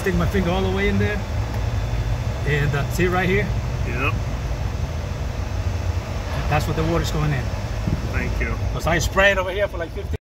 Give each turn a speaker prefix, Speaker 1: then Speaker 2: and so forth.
Speaker 1: stick my finger all the way in there. And see right here?
Speaker 2: Yep.
Speaker 1: That's what the water's going in.
Speaker 2: Thank you.
Speaker 1: Because I sprayed over here for like 15